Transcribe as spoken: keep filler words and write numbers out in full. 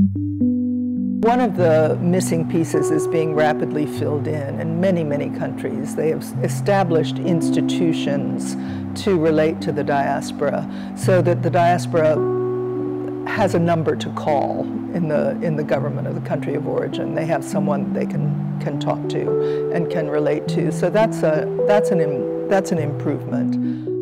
One of the missing pieces is being rapidly filled in. In many, many countries, they have established institutions to relate to the diaspora so that the diaspora has a number to call in the, in the government of the country of origin. They have someone they can, can talk to and can relate to. So that's, a, that's, an, that's an improvement.